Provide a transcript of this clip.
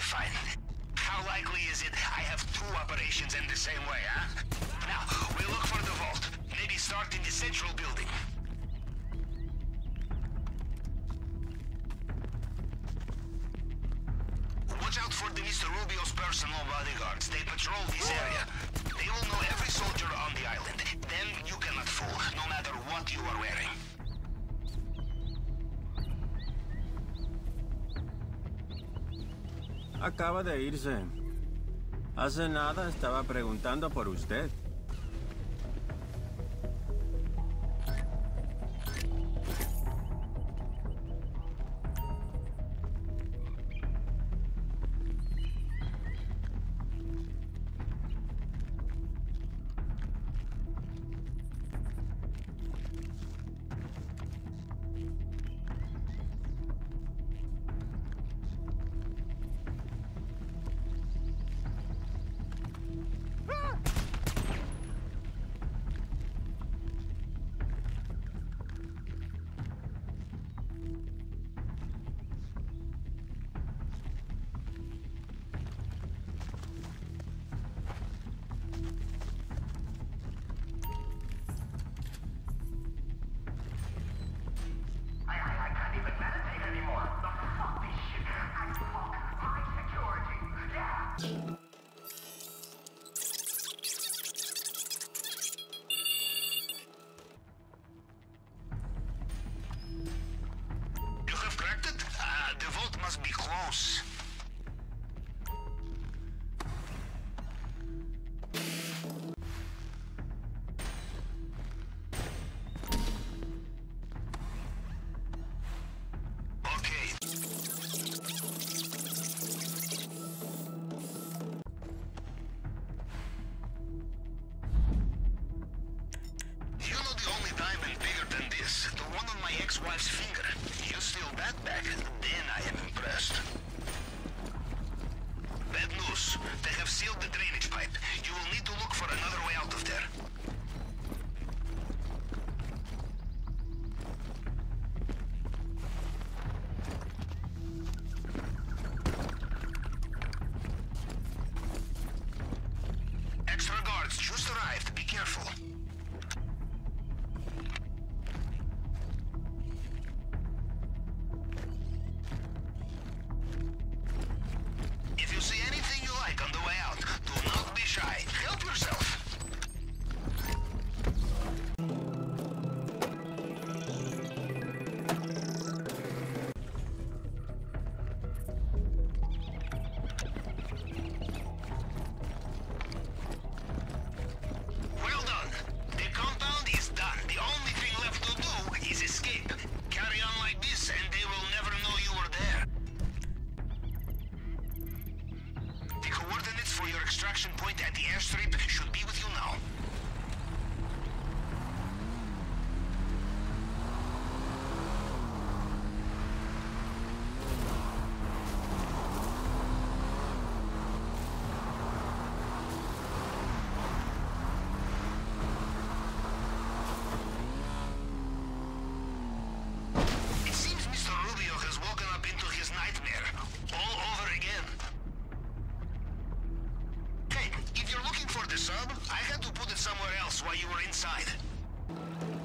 fine. How likely is it I have two operations in the same way, huh? Now, we'll look for the vault. Maybe start in the central building. Watch out for the Mr. Rubio's personal bodyguards. They patrol this area. They will know every soldier on the island. Them you cannot fool, no matter what you are wearing. Acaba de irse. Hace nada estaba preguntando por usted. Must be close. Ex-wife's finger. You steal that back, then I am impressed. Bad news. They have sealed the drainage pipe. You will need to look for another way out of there. Extra guards just arrived. Be careful. Help yourself. Well done. The compound is done. The only thing left to do is escape. Carry on like this and they will never know you were there. The coordinates for your extraction point at the airstrip should be with you now. It seems Mr. Rubio has woken up into his nightmare. All over again. If you're looking for the sub, I had to put it somewhere else while you were inside.